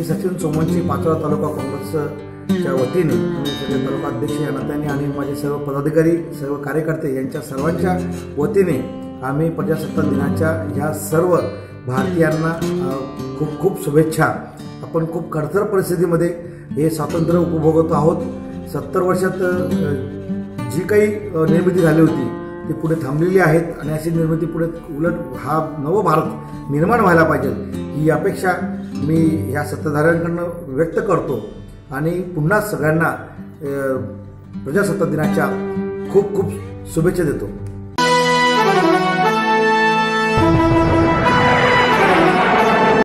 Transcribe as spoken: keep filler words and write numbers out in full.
मी सचिन सोमवंशी पाचोरा तालुका काँग्रेसच्या वतीने सगळे तालुका अध्यक्ष या नात्याने आणि माझे सर्व पदाधिकारी सर्व कार्यकर्ते यांच्या सर्वांच्या वतीने आम्ही प्रजासत्ताक दिनाच्या ह्या सर्व भारतीयांना खूप खूप शुभेच्छा। आपण खूप खडतर परिस्थितीमध्ये हे स्वातंत्र्य उपभोगत आहोत। सत्तर वर्षात जी काही निर्मिती झाली होती ती पुढे थांबलेली आहेत आणि अशी निर्मिती पुढे उलट हा नव भारत निर्माण व्हायला पाहिजे ही अपेक्षा मी ह्या सत्ताधाऱ्यांकडून व्यक्त करतो आणि पुन्हा सगळ्यांना प्रजासत्ताक दिनाच्या खूप खूप शुभेच्छा देतो।